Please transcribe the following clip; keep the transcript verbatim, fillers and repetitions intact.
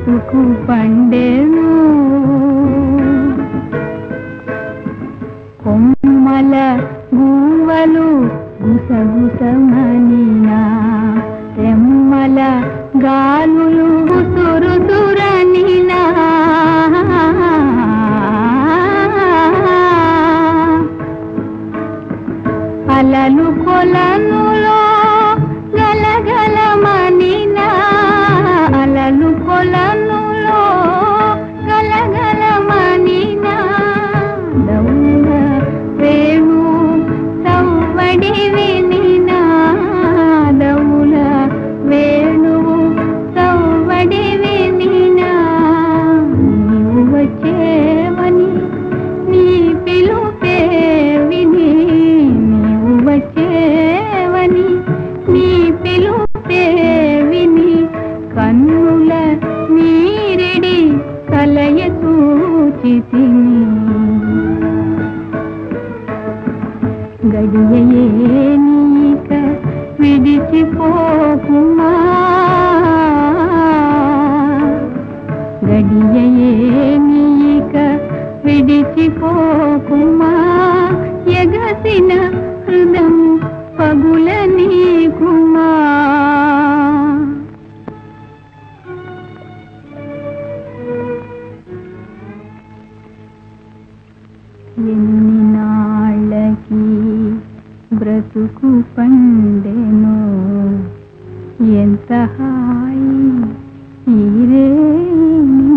బ్రతుకు పండెను కొమ్మల గువ్వలు గుసగుసమనినా రెమ్మల గాలులు సురుసురనినా అలలు కొలనులో గలగలమనినా అలలు కొలనులో గలగలమనినా దౌల వేణు సవ్వడి వినినా దౌల వేణువు సవ్వడి వినినా నీవు వచ్చేవని నీ పిలుపే విని నీవు వచ్చేవని నీ పిలుపే విని కన్నుల నీరెడి కలయ చూచితిని గడియయే నీక విడిచిపోకుమా గడియయే నీక విడిచిపోకుమా ఎగసిన హృదము పగుల నీకుమా ఎన్ని నాళ్ళకి బ్రతుకు పండెను ఎంత హాయి ఈరే